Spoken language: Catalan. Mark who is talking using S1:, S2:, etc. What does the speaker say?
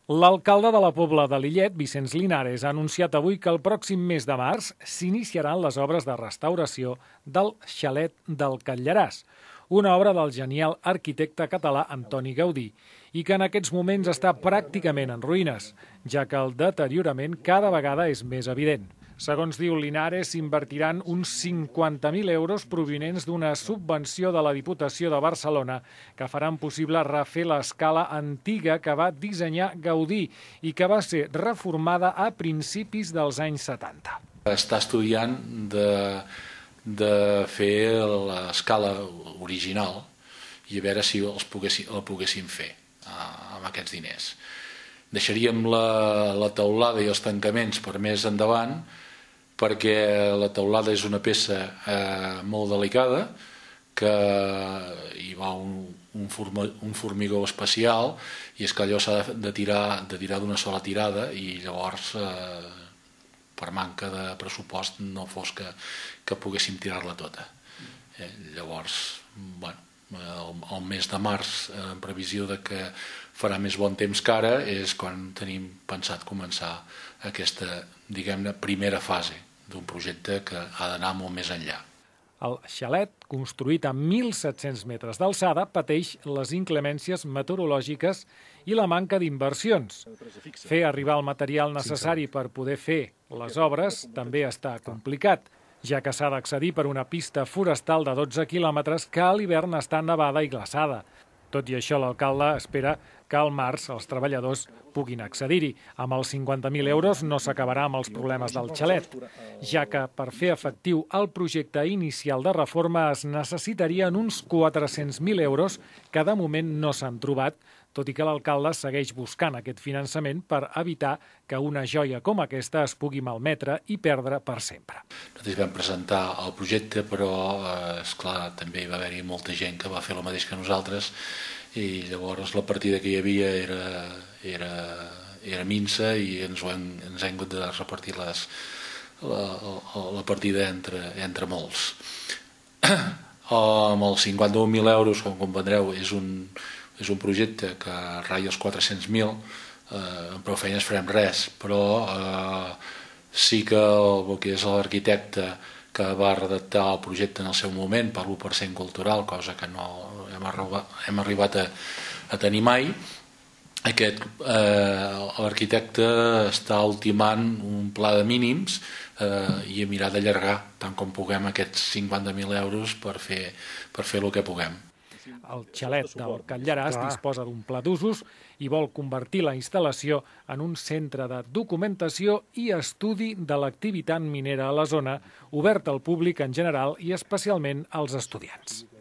S1: L'alcalde de la Pobla de Lillet, Vicenç Linares, ha anunciat avui que el pròxim mes de març s'iniciaran les obres de restauració del xalet del Catllaràs, una obra del genial arquitecte català Antoni Gaudí, i que en aquests moments està pràcticament en ruïnes, ja que el deteriorament cada vegada és més evident. Segons diu Linares, s'invertiran uns 50.000 euros provinents d'una subvenció de la Diputació de Barcelona que faran possible refer l'escala antiga que va dissenyar Gaudí i que va ser reformada a principis dels anys 70.
S2: Està estudiant de fer l'escala original i a veure si la poguéssim fer amb aquests diners. Deixaríem la teulada i els tancaments per més endavant, perquè la teulada és una peça molt delicada, que hi va un formigó especial, i és que allò s'ha de tirar d'una sola tirada, i llavors, per manca de pressupost, no fos que poguéssim tirar-la tota. Llavors, el mes de març, en previsió de que farà més bon temps que ara, és quan tenim pensat començar aquesta, diguem-ne, primera fase d'un projecte que ha d'anar molt més enllà.
S1: El xalet, construït a 1.700 metres d'alçada, pateix les inclemències meteorològiques i la manca d'inversions. Fer arribar el material necessari per poder fer les obres també està complicat, ja que s'ha d'accedir per una pista forestal de 12 quilòmetres que a l'hivern està nevada i glaçada. Tot i això, l'alcalde espera que al març els treballadors puguin accedir-hi. Amb els 50.000 euros no s'acabarà amb els problemes del xalet, ja que per fer efectiu el projecte inicial de reforma es necessitarien uns 400.000 euros que de moment no s'han trobat, tot i que l'alcalde segueix buscant aquest finançament per evitar que una joia com aquesta es pugui malmetre i perdre per sempre.
S2: Nosaltres vam presentar el projecte, però, esclar, també hi va haver-hi molta gent que va fer el mateix que nosaltres, i llavors la partida que hi havia era minsa i ens hem hagut de repartir la partida entre molts. Amb els 51.000 euros, com comprendreu, és un projecte que ratlla els 400.000, amb prou feines farem res, però sí que el que és l'arquitecte que va redactar el projecte en el seu moment per l'1% cultural, cosa que no hem arribat a tenir mai, l'arquitecte està ultimant un pla de mínims i a mirar d'allargar tant com puguem aquests 50.000 euros per fer el que puguem.
S1: El xalet del Catllaràs disposa d'un pla d'usos i vol convertir la instal·lació en un centre de documentació i estudi de l'activitat minera a la zona, obert al públic en general i especialment als estudiants.